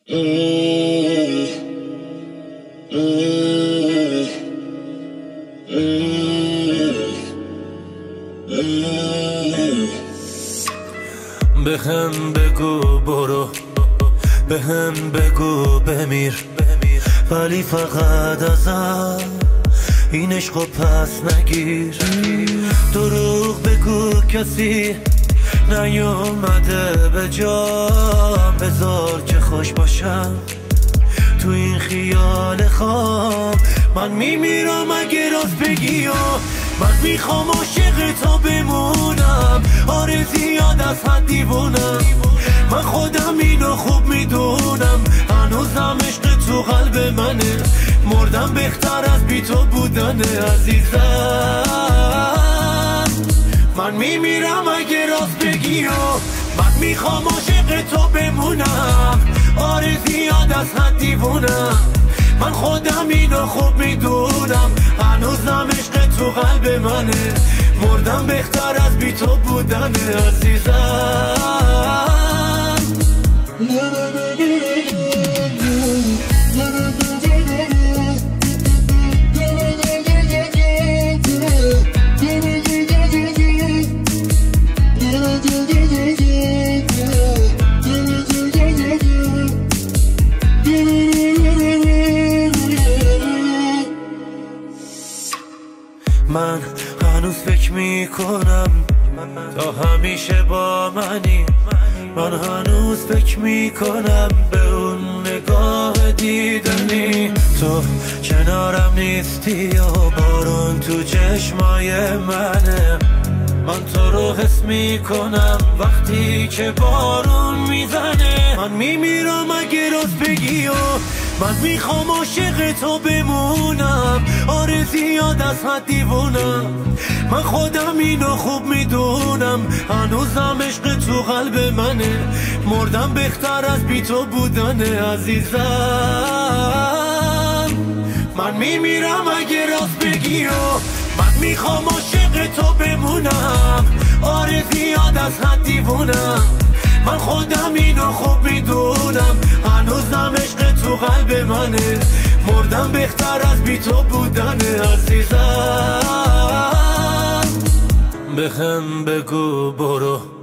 بهم بگو برو، بهم بگو بمیر، ولی فقط ازم این عشقو پس نگیر. دروغ بگو کسی نیومده به جام، بذار که خوش باشم تو این خیال خواب. من میمیرم اگه راست بگی و من میخوام عاشق تا بمونم. آره زیاد از حد دیوونم، من خودم اینو خوب میدونم. هنوزم عشق تو قلب منه، مردم بهتر از بی تو بودنه عزیزم. من میمیرم اگه راست بگی و من میخوام عاشق تو بمونم. آره زیاد از حد دیوونم، من خودم اینو خوب میدونم. هنوزم عشق تو قلب منه، مردم بهتر از بی تو بودنه عزیزم. من هنوز فکر میکنم تا همیشه با منی. من هنوز فکر میکنم به اون نگاه دیدنی. تو کنارم نیستی و بارون تو چشمای منه. من تو رو حس میکنم وقتی که بارون میزنه. من میمیرم اگه راست بگی و من میخوام عاشق تو بمونم. آره زیاد از حد دیوونم، من خودم اینو خوب میدونم. هنوزم عشق تو قلب منه، مردم بهتر از بی تو بودنه عزیزم. من میمیرم اگه راست بگی و من میخوام عاشق تو بمونم. آره زیاد از حد دیوونم، من خودم اینو خوب میدونم. هنوزم عشق تو قلب منه، مردم بهتر از بی تو بودنه عزیزم. بهم بگو برو،